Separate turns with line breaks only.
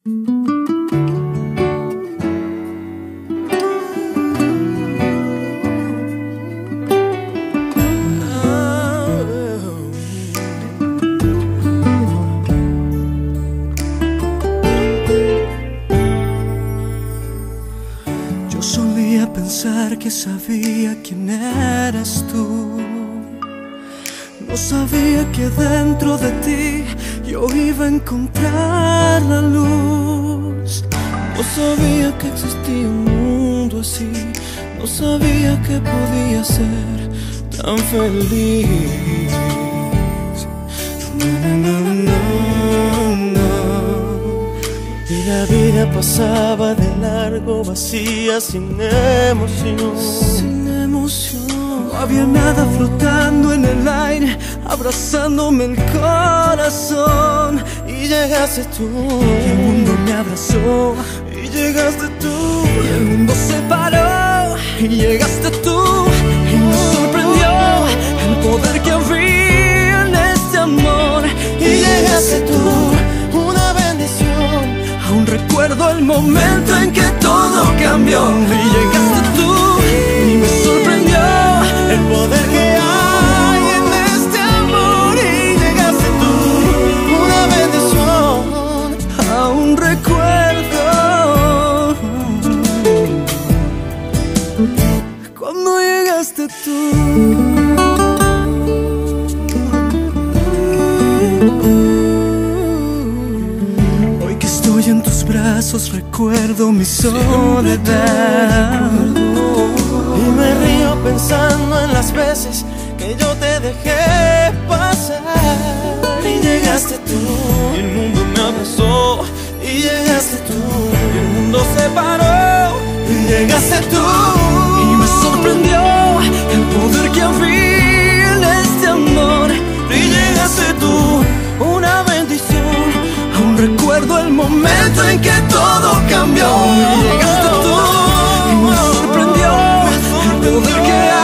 Yo solía pensar que sabía quién eras tú. No sabía que dentro de ti yo iba a encontrar la luz. No sabía que existía un mundo así. No sabía que podía ser tan feliz. No, no, no. Y la vida pasaba de largo, vacía, sin emoción. Sin emoción. No había nada flotando en el aire, abrazándome el corazón. Y llegaste tú, y el mundo me abrazó. Y llegaste tú, y el mundo se paró. Y llegaste tú, y me sorprendió el poder que había en este amor. Y llegaste tú, una bendición. Aún recuerdo el momento en que todo cambió. Y llegaste tú, y me sorprendió el poder que hay en este amor. Y llegaste tú, una bendición. Aún recuerdo cuando llegaste tú. Hoy que estoy en tus brazos recuerdo mi soledad. Y me río pensando en las veces que yo te dejé pasar. Y llegaste tú, y el mundo me abrazó. Y llegaste tú, y el mundo se paró. Y llegaste tú, y me sorprendió el poder que había en este amor. Y llegaste tú, una bendición. Aún recuerdo el momento en que todo cambió. Y llegaste tú, y me sorprendió el poder que hay